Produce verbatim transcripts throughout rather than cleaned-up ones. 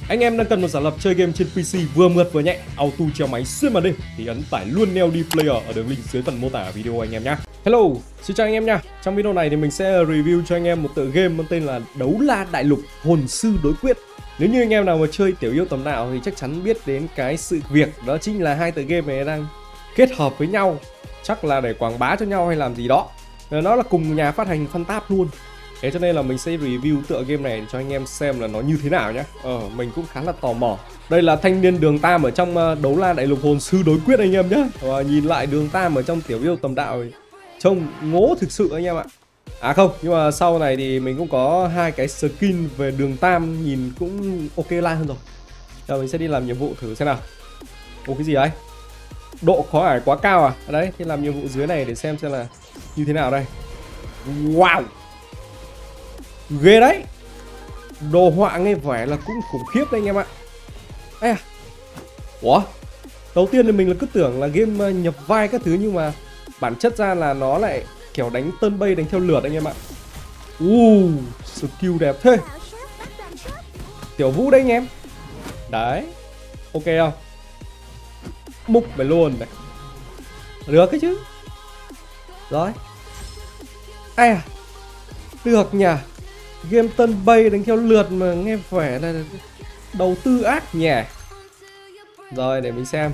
Anh em đang cần một giả lập chơi game trên pê xê vừa mượt vừa nhẹ, auto treo máy xuyên màn đêm thì ấn tải luôn Neo D Player ở đường link dưới phần mô tả video anh em nhé. Hello, xin chào anh em nha. Trong video này thì mình sẽ review cho anh em một tựa game mang tên là Đấu La Đại Lục Hồn Sư Đối Quyết. Nếu như anh em nào mà chơi tiểu yêu tầm đạo thì chắc chắn biết đến cái sự việc đó chính là hai tựa game này đang kết hợp với nhau, chắc là để quảng bá cho nhau hay làm gì đó. Nó là cùng nhà phát hành phân táp luôn. Thế cho nên là mình sẽ review tựa game này cho anh em xem là nó như thế nào nhá. Ờ, mình cũng khá là tò mò. Đây là thanh niên Đường Tam ở trong Đấu La Đại Lục Hồn Sư Đối Quyết anh em nhá. Và nhìn lại Đường Tam ở trong tiểu yêu tầm đạo thì trông ngố thực sự anh em ạ. À không, nhưng mà sau này thì mình cũng có hai cái skin về Đường Tam nhìn cũng ok lại hơn rồi. Giờ mình sẽ đi làm nhiệm vụ thử xem nào. Ồ, cái gì đấy? Độ khó ải quá cao à? Đấy, thì làm nhiệm vụ dưới này để xem xem là như thế nào đây. Wow, ghê đấy. Đồ họa nghe vẻ là cũng khủng khiếp đấy anh em ạ. Ây à. Ủa, đầu tiên thì mình là cứ tưởng là game nhập vai các thứ, nhưng mà bản chất ra là nó lại kiểu đánh turn bay, đánh theo lượt anh em ạ. Uh, skill đẹp thế. Tiểu Vũ đấy anh em. Đấy, ok không? Múc phải luôn này. Được cái chứ. Rồi. Ai à, được nhỉ. Game turn bay đánh theo lượt mà nghe vẻ là đầu tư ác nhỉ. Rồi để mình xem.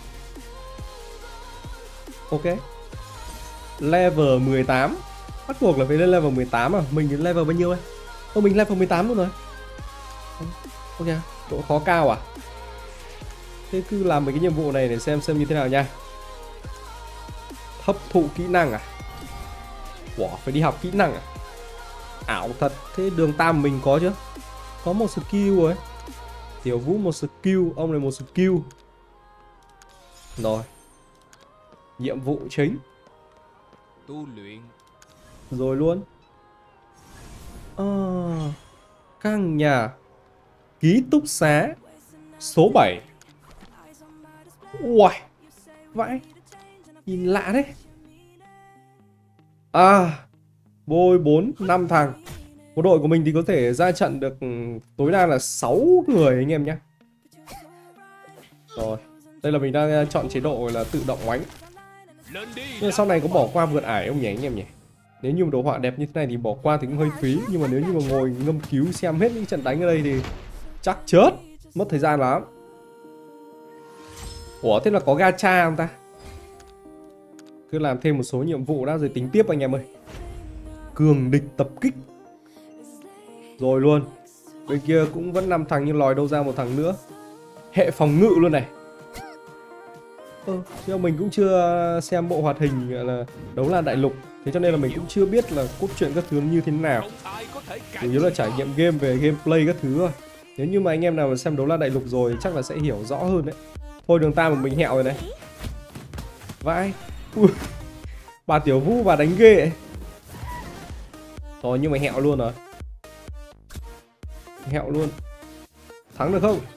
Ok. Level mười tám. Bắt buộc là phải lên level mười tám à? Mình đến level bao nhiêu đây? Ô, mình level mười tám luôn rồi. Ok, độ khó cao à? Thế cứ làm mấy cái nhiệm vụ này để xem xem như thế nào nha. Hấp thụ kỹ năng à? Wow, phải đi học kỹ năng à? Ảo thật. Thế Đường Tam mình có chưa? Có một skill rồi. Tiểu Vũ một skill, ông này một skill. Rồi. Nhiệm vụ chính. Tu luyện. Rồi luôn. À, căn nhà ký túc xá số bảy. Uầy, vãi, nhìn lạ đấy. À, bôi bốn năm thằng. Bộ đội của mình thì có thể ra trận được tối đa là sáu người anh em nhé. Rồi, đây là mình đang chọn chế độ là tự động oánh. Nhưng sau này có bỏ qua vượt ải không nhỉ anh em nhỉ? Nếu như một đồ họa đẹp như thế này thì bỏ qua thì cũng hơi phí. Nhưng mà nếu như mà ngồi ngâm cứu xem hết những trận đánh ở đây thì chắc chết, mất thời gian lắm. Ủa, thế là có gacha không ta? Cứ làm thêm một số nhiệm vụ đã rồi tính tiếp anh em ơi. Cường địch tập kích. Rồi luôn. Bên kia cũng vẫn năm thằng nhưng lòi đâu ra một thằng nữa. Hệ phòng ngự luôn này. Ờ, nhưng mình cũng chưa xem bộ hoạt hình là Đấu La Đại Lục. Thế cho nên là mình cũng chưa biết là cốt truyện các thứ như thế nào. Chủ yếu là trải nghiệm game về gameplay các thứ thôi. Nếu như mà anh em nào mà xem Đấu La Đại Lục rồi thì chắc là sẽ hiểu rõ hơn đấy. Thôi Đường Tam của mình hẹo rồi này. Vãi. Ui, bà Tiểu Vũ bà đánh ghê ấy. Rồi nhưng mà hẹo luôn rồi. Hẹo luôn. Thắng được không?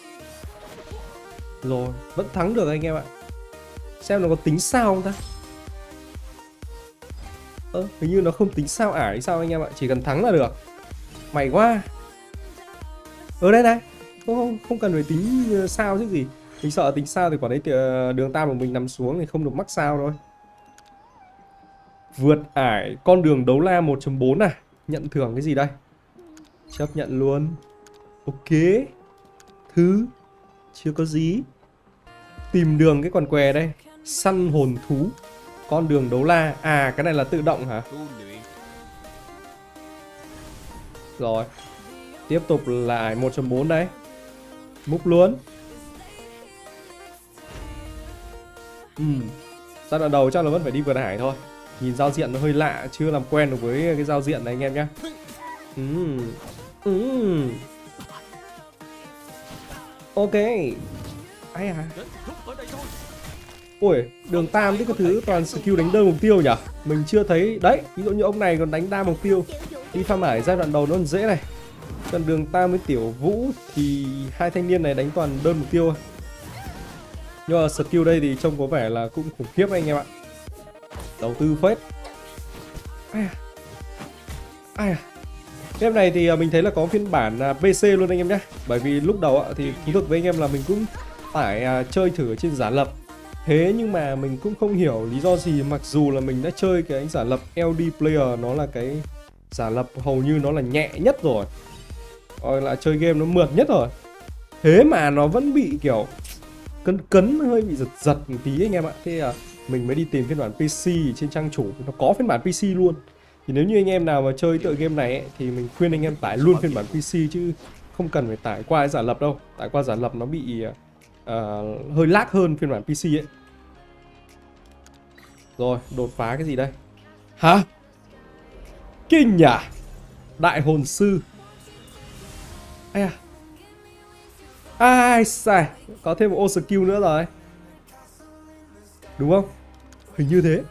Rồi, vẫn thắng được anh em ạ. Xem nó có tính sao không ta? Ơ, hình như nó không tính sao ải sao anh em ạ. Chỉ cần thắng là được. Mày quá. Ở đây này. Không, không, không cần phải tính sao chứ gì. Mình sợ tính sao thì quả đấy Đường Tam của mình nằm xuống thì không được mắc sao thôi. Vượt ải con đường đấu la một chấm bốn à? Nhận thưởng cái gì đây? Chấp nhận luôn. Ok. Thứ chưa có gì. Tìm đường cái con què đây. Săn hồn thú. Con đường đấu la. À, cái này là tự động hả? Rồi. Tiếp tục là ải một chấm bốn đấy. Múc luôn. Ừm. Giai đoạn đầu chắc là vẫn phải đi vượt ải thôi. Nhìn giao diện nó hơi lạ, chưa làm quen được với cái giao diện này anh em nhé. Ừm. Ừm. Ok. Ai à. Ui, Đường Tam thì có thứ toàn skill đánh đơn mục tiêu nhỉ? Mình chưa thấy. Đấy, ví dụ như ông này còn đánh đa mục tiêu. Đi farm ải giai đoạn đầu nó còn dễ này. Còn Đường Tam với Tiểu Vũ thì hai thanh niên này đánh toàn đơn mục tiêu. Nhưng mà skill đây thì trông có vẻ là cũng khủng khiếp anh em ạ. Đầu tư phết. Ai à. Ai à. Game này thì mình thấy là có phiên bản pê xê luôn anh em nhé. Bởi vì lúc đầu thì thú thực với anh em là mình cũng phải chơi thử ở trên giả lập. Thế nhưng mà mình cũng không hiểu lý do gì, mặc dù là mình đã chơi cái giả lập lờ đê Player, nó là cái giả lập hầu như nó là nhẹ nhất rồi, rồi là chơi game nó mượt nhất rồi, thế mà nó vẫn bị kiểu cấn cấn, hơi bị giật giật một tí anh em ạ. Thế là mình mới đi tìm phiên bản pê xê trên trang chủ, nó có phiên bản pê xê luôn. Thì nếu như anh em nào mà chơi tựa game này ấy, thì mình khuyên anh em tải luôn phiên bản pê xê chứ không cần phải tải qua cái giả lập đâu. Tải qua giả lập nó bị uh, hơi lag hơn phiên bản pê xê ấy. Rồi, đột phá cái gì đây? Hả? Kinh nhỉ? Đại hồn sư. Ai à? Ai xài, có thêm một ô skill nữa rồi. Đúng không? Hình như thế.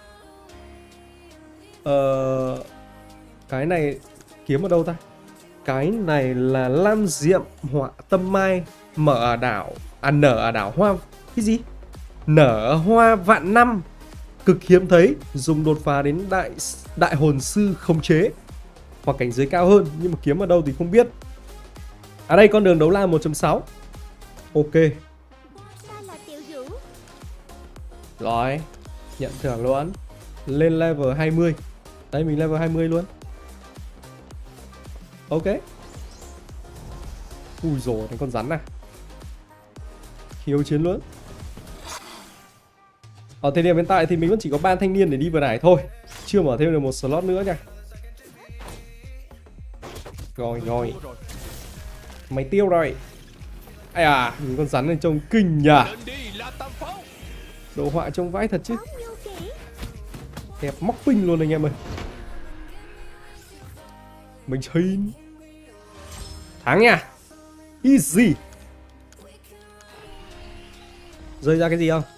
Ờ... Cái này kiếm ở đâu ta? Cái này là lam diệm họa tâm mai, mở ở đảo, à nở ở đảo hoa. Cái gì? Nở hoa vạn năm, cực hiếm thấy, dùng đột phá đến đại đại hồn sư khống chế hoặc cảnh giới cao hơn, nhưng mà kiếm ở đâu thì không biết. À đây, con đường đấu la một chấm sáu. Ok. Rồi, nhận thưởng luôn. Lên level hai mươi. Đây, mình level hai mươi luôn. Ok. Ui dồi, thành con rắn này. Khiêu chiến luôn. Ở thời điểm hiện tại thì mình vẫn chỉ có ba thanh niên để đi vừa nãy thôi, chưa mở thêm được một slot nữa nha. Rồi rồi, mày tiêu rồi. Ai à, nhìn con rắn này trông kinh nhỉ. Đồ họa trông vãi thật chứ. Đẹp móc pinh luôn anh em ơi. Mình chơi thắng nha. Easy. Rơi ra cái gì không?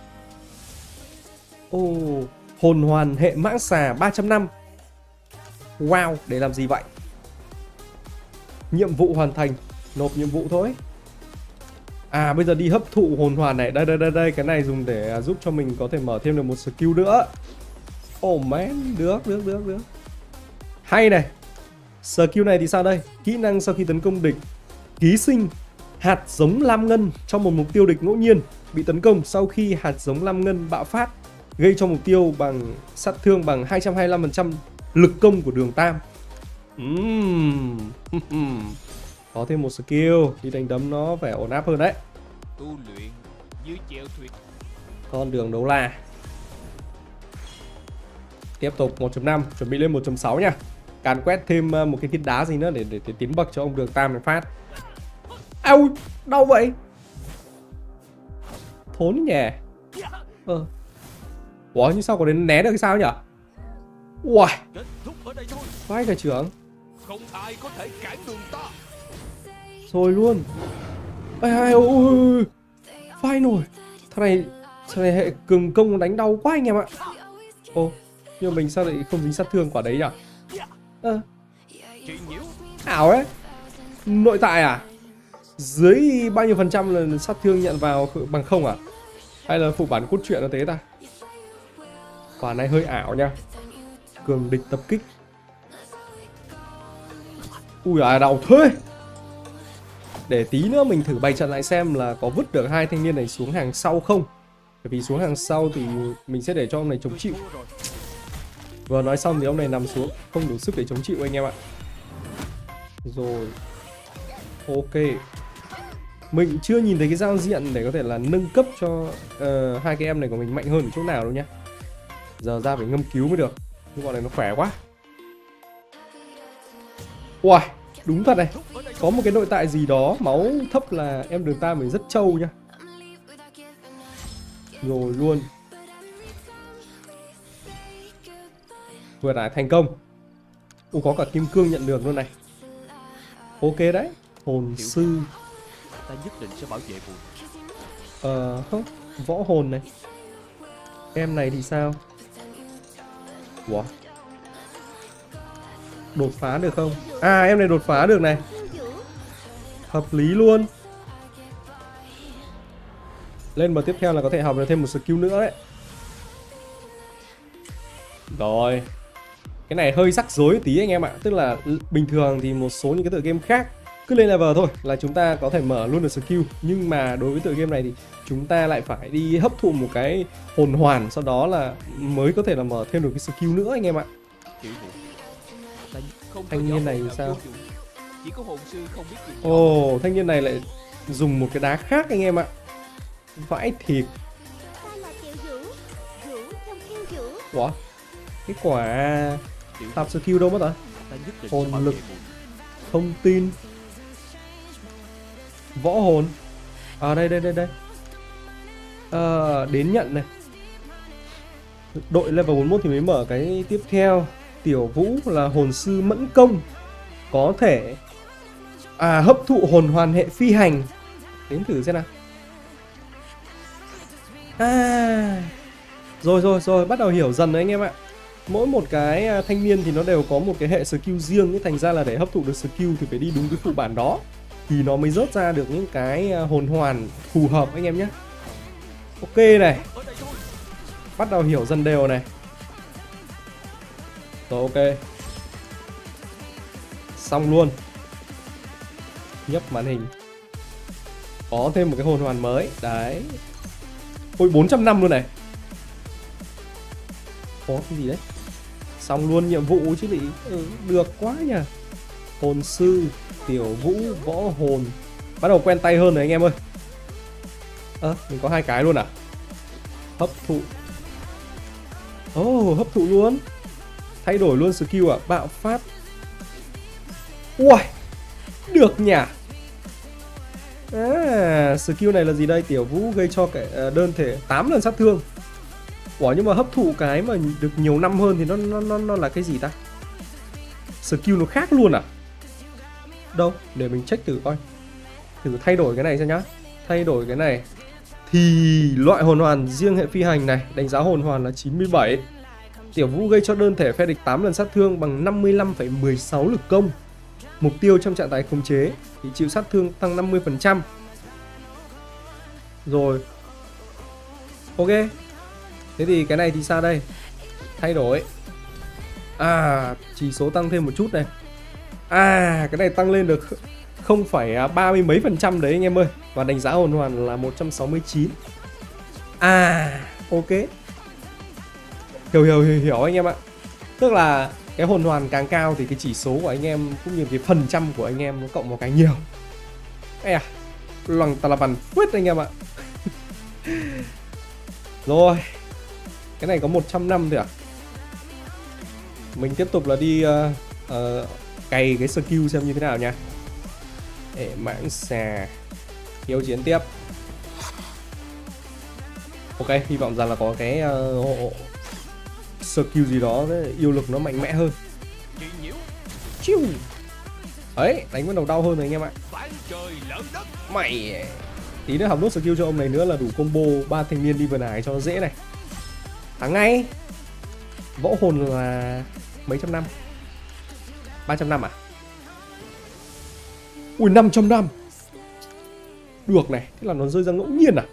Ồ, oh, hồn hoàn hệ mãng xà ba trăm năm. Wow, để làm gì vậy? Nhiệm vụ hoàn thành, nộp nhiệm vụ thôi. À, bây giờ đi hấp thụ hồn hoàn này. Đây đây đây đây, cái này dùng để giúp cho mình có thể mở thêm được một skill nữa. Oh man, được được được được. Hay này. Skill này thì sao đây? Kỹ năng sau khi tấn công địch, ký sinh hạt giống lam ngân cho một mục tiêu địch ngẫu nhiên bị tấn công sau khi hạt giống lam ngân bạo phát, gây cho mục tiêu bằng sát thương bằng hai trăm hai mươi lăm phần trăm lực công của đường tam. Uhm. Có thêm một skill đi đánh đấm nó phải ổn áp hơn đấy. Tu luyện dưới chèo thuyền. Con đường đấu la. Tiếp tục một chấm năm, chuẩn bị lên một chấm sáu nha. Càn quét thêm một cái viên đá gì nữa để, để, để tiến bậc cho ông đường tam này phát. Ау, đau vậy. Thốn nhỉ. Ờ. Ủa, nhưng sao có đến né được cái sao nhỉ? Uầy, vai cả trưởng. Không ai có thể cản đường ta. Rồi luôn. Ây ây ôi. Final. Thằng này, thằng này hệ cường công đánh đau quá anh em ạ. Ồ, nhưng mà mình sao lại không dính sát thương quả đấy nhỉ? Ờ. Ảo ấy. Nội tại à? Dưới bao nhiêu phần trăm là sát thương nhận vào bằng không à? Hay là phụ bản cốt truyện nó thế ta? Quả này hơi ảo nha. Cường địch tập kích. Ui à, đau thế. Để tí nữa mình thử bày trận lại xem là có vứt được hai thanh niên này xuống hàng sau không. Bởi vì xuống hàng sau thì mình sẽ để cho ông này chống chịu. Vừa nói xong thì ông này nằm xuống, không đủ sức để chống chịu anh em ạ. Rồi. Ok. Mình chưa nhìn thấy cái giao diện để có thể là nâng cấp cho uh, hai cái em này của mình mạnh hơn ở chỗ nào đâu nhá. Giờ ra phải ngâm cứu mới được. Nhưng bọn này nó khỏe quá. Uầy, đúng thật này. Có một cái nội tại gì đó, máu thấp là em đường tam mình rất trâu nhá. Rồi luôn. Vừa đã thành công. Ủa, có cả kim cương nhận được luôn này. Ok đấy. Hồn sư. Ta nhất định sẽ bảo vệ buồn. Ờ, không. Võ hồn này. Em này thì sao? Ủa? Đột phá được không? À, em này đột phá được này. Hợp lý luôn. Lên bậc tiếp theo là có thể học được thêm một skill nữa đấy. Rồi. Cái này hơi rắc rối tí anh em ạ. Tức là bình thường thì một số những cái tựa game khác cứ lên level thôi là chúng ta có thể mở luôn được skill. Nhưng mà đối với tựa game này thì chúng ta lại phải đi hấp thụ một cái hồn hoàn, sau đó là mới có thể là mở thêm được cái skill nữa anh em ạ. Thanh niên này sao? Chỉ có hồn sư không biết dùng. Ồ, oh, thanh niên này lại dùng một cái đá khác anh em ạ. Vãi thiệt. Ủa? Cái quả tập skill đâu mất rồi? Hồn lực, thông tin, võ hồn. À đây đây đây đây. À, đến nhận này. Đội level bốn mươi mốt thì mới mở cái tiếp theo. Tiểu Vũ là hồn sư mẫn công, có thể à hấp thụ hồn hoàn hệ phi hành. Đến thử xem nào. À rồi rồi rồi, bắt đầu hiểu dần đấy anh em ạ. Mỗi một cái thanh niên thì nó đều có một cái hệ skill riêng, thành ra là để hấp thụ được skill thì phải đi đúng cái phụ bản đó thì nó mới rớt ra được những cái hồn hoàn phù hợp anh em nhé. Ok này, bắt đầu hiểu dần đều này. Rồi ok, xong luôn. Nhấp màn hình, có thêm một cái hồn hoàn mới đấy. Ôi bốn trăm năm luôn này. Có cái gì đấy. Xong luôn nhiệm vụ chứ lị. Ừ, được quá nhỉ. Hồn sư, Tiểu Vũ, võ hồn. Bắt đầu quen tay hơn rồi anh em ơi. Ơ, à, mình có hai cái luôn à? Hấp thụ. Ồ, oh, hấp thụ luôn. Thay đổi luôn skill à? Bạo phát. Ui, được nhỉ. À, skill này là gì đây? Tiểu Vũ gây cho cái đơn thể tám lần sát thương. Ủa, nhưng mà hấp thụ cái mà được nhiều năm hơn thì nó nó nó, nó là cái gì ta? Skill nó khác luôn à? Đâu, để mình check thử coi. Thử thay đổi cái này xem nhá. Thay đổi cái này thì loại hồn hoàn riêng hệ phi hành này, đánh giá hồn hoàn là chín mươi bảy. Tiểu Vũ gây cho đơn thể phe địch tám lần sát thương bằng năm mươi lăm phẩy mười sáu lực công. Mục tiêu trong trạng thái khống chế thì chịu sát thương tăng năm mươi phần trăm. Rồi. Ok. Thế thì cái này thì sao đây? Thay đổi. À, chỉ số tăng thêm một chút này. À, cái này tăng lên được không phải ba mươi mấy phần trăm đấy anh em ơi. Và đánh giá hồn hoàn là một trăm sáu mươi chín. À, ok. Hiểu hiểu hiểu hiểu anh em ạ. Tức là cái hồn hoàn càng cao thì cái chỉ số của anh em cũng như cái phần trăm của anh em nó cộng vào cái nhiều. Ê à, loằng tà là bàn quyết anh em ạ. Rồi. Cái này có một trăm năm thôi à? Mình tiếp tục là đi uh, uh, cày cái skill xem như thế nào nha. Để mãng xà hiếu chiến tiếp. Ok, hy vọng rằng là có cái uh, skill gì đó yêu lực nó mạnh mẽ hơn. Chiu. Ấy, đánh bắt đầu đau hơn rồi anh em ạ. Mày tí nữa học nốt skill cho ông này nữa là đủ combo ba thanh niên đi vườn ải cho nó dễ này. Thắng ngay. Võ hồn là mấy trăm năm? ba trăm năm à? Ui, năm trăm năm. Được này, thế là nó rơi ra ngẫu nhiên à?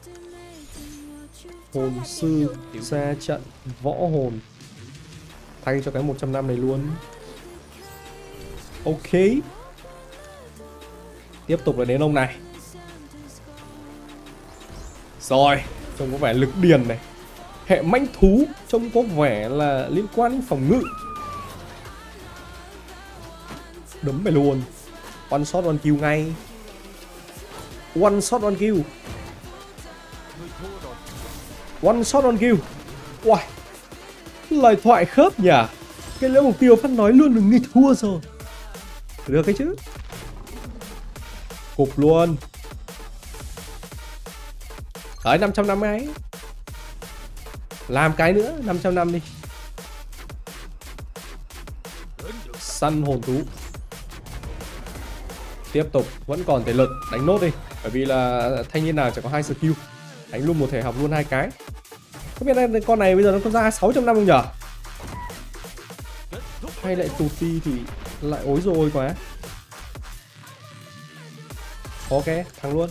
Hồn sư ra trận võ hồn. Thay cho cái một trăm năm này luôn. Ok. Tiếp tục là đến ông này. Rồi, trông có vẻ lực điền này. Hệ mãnh thú trông có vẻ là liên quan đến phòng ngự. Đấm mày luôn. One shot one kill ngay. One shot one kill. One shot one kill. Wow, lời thoại khớp nhỉ. Cái lễ mục tiêu phát nói luôn là nghịch thua rồi. Được cái chứ. Cục luôn. Đấy, năm trăm năm ấy. Làm cái nữa, năm trăm năm đi. Săn hồn thú. Tiếp tục, vẫn còn thể lực, đánh nốt đi. Bởi vì là thanh niên nào chỉ có hai skill. Đánh luôn một thể học luôn hai cái. Không biết là con này bây giờ nó có ra sáu trăm năm không nhở? Hay lại tụt đi thì lại ối rồi quá. Ok, thắng luôn.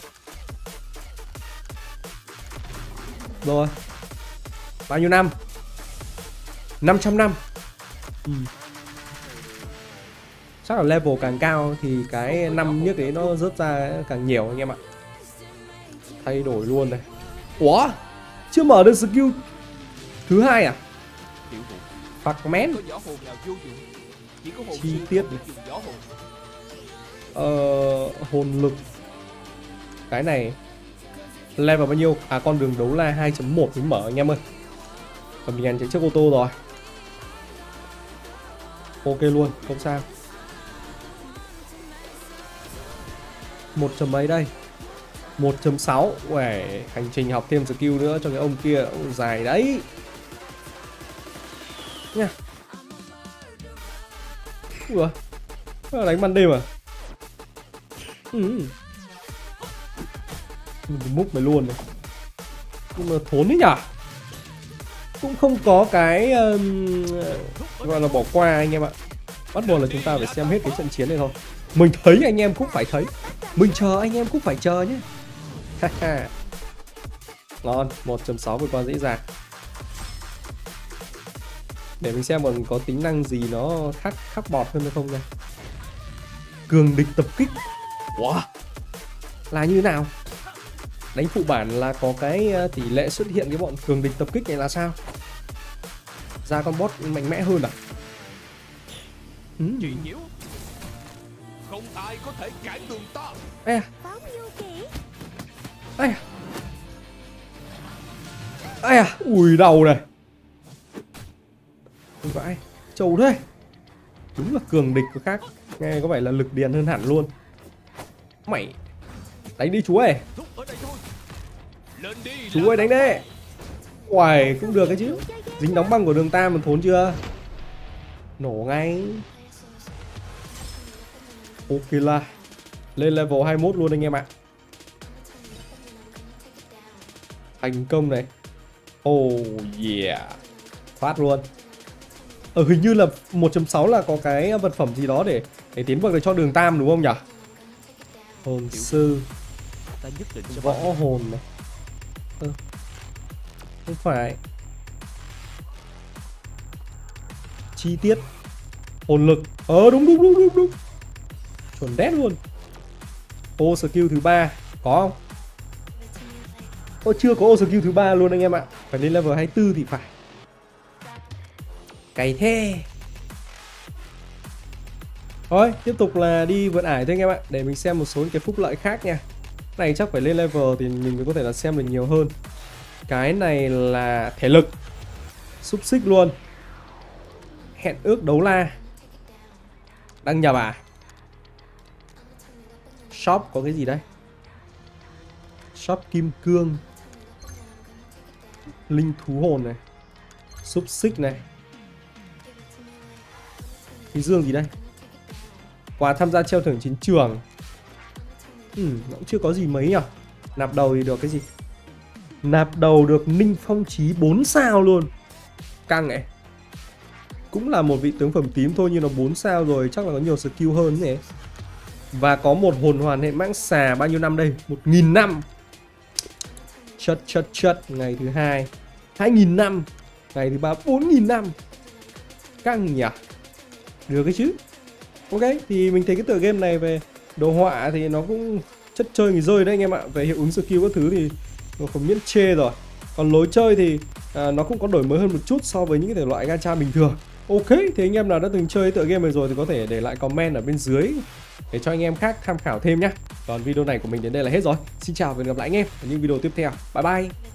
Rồi. Bao nhiêu năm? năm trăm năm. Ừ. Chắc là level càng cao thì cái năm nick đấy nó rớt ra càng nhiều anh em ạ. Thay đổi luôn này. Ủa? Chưa mở được skill thứ hai à? Tiểu vụ Phạc mén. có võ hồn nào vô dụng, chỉ có hồn Chi sư tiết không này. biết dùng võ hồn. Ờ, hồn lực. Cái này level bao nhiêu? À, con đường đấu la hai chấm một mới mở anh em ơi. Còn mình ăn chạy trước ô tô rồi. Ok luôn, không sao. một chấm mấy đây? một chấm sáu. Uầy, hành trình học thêm skill nữa cho cái ông kia ông dài đấy. Nha. Ủa, đánh ban đêm à? Ừ. Múc mày luôn này. Nhưng mà thốn đấy nhở. Cũng không có cái um, gọi là bỏ qua anh em ạ. Bắt buộc là chúng ta phải xem hết cái trận chiến này thôi. Mình thấy anh em cũng phải thấy, mình chờ anh em cũng phải chờ nhé. Ngon, một chấm sáu với con dễ dàng. Để mình xem còn có tính năng gì nó khác khác bọt hơn hay không nha. Cường địch tập kích. Wow. Là như nào? Đánh phụ bản là có cái tỷ lệ xuất hiện cái bọn cường địch tập kích này là sao? Ra con boss mạnh mẽ hơn à? Ừ. Chị nhiễu, không ai có thể cản đường ta. Ê à. Ê à. Ê à. Ui đầu này. Không phải. Trâu thế. Đúng là cường địch của khác. Nghe có vẻ là lực điền hơn hẳn luôn. Mày đánh đi chú ơi. Chú ơi đánh đi. Uầy cũng được cái chứ. Dính đóng băng của đường Tam mà thốn chưa? Nổ ngay. Ok là lên level hai mươi mốt luôn anh em ạ. Thành công này. Oh yeah. Phát luôn. Ở hình như là một chấm sáu là có cái vật phẩm gì đó để để tiến vào cho đường Tam đúng không nhỉ? Hồn sư. Ta nhất định sẽ võ hồn này. Ừ. Không phải. Chi tiết. Hồn lực. Ờ đúng đúng đúng đúng đúng. Chuẩn đét luôn. Ô skill thứ ba có không? Ô chưa có ô skill thứ ba luôn anh em ạ. Phải lên level hai mươi tư thì phải. Cày thế. Thôi tiếp tục là đi vượt ải thôi anh em ạ. Để mình xem một số cái phúc lợi khác nha. Này chắc phải lên level thì mình mới có thể là xem được nhiều hơn. Cái này là thể lực. Xúc xích luôn. Hẹn ước đấu la. Đăng nhập à? Shop có cái gì đây? Shop kim cương. Linh thú hồn này. Xúc xích này. Cái dương gì đây? Quà tham gia treo thưởng chiến trường. Ừ, nó cũng chưa có gì mấy nhỉ. Nạp đầu thì được cái gì? Nạp đầu được Ninh Phong Chí bốn sao luôn. Căng ấy. Cũng là một vị tướng phẩm tím thôi nhưng nó bốn sao rồi, chắc là có nhiều skill hơn nhỉ. Và có một hồn hoàn hệ mãng xà bao nhiêu năm đây? một nghìn năm. Chất chất chất. Ngày thứ hai hai nghìn năm. Ngày thứ ba bốn nghìn năm. Căng nhỉ. Được cái chứ. Ok, thì mình thấy cái tựa game này về đồ họa thì nó cũng chất chơi người rơi đấy anh em ạ. Về hiệu ứng skill các thứ thì nó không miễn chê rồi. Còn lối chơi thì à, nó cũng có đổi mới hơn một chút so với những cái thể loại gacha bình thường. Ok, thì anh em nào đã từng chơi tựa game này rồi thì có thể để lại comment ở bên dưới để cho anh em khác tham khảo thêm nhé. Còn video này của mình đến đây là hết rồi. Xin chào và hẹn gặp lại anh em ở những video tiếp theo. Bye bye.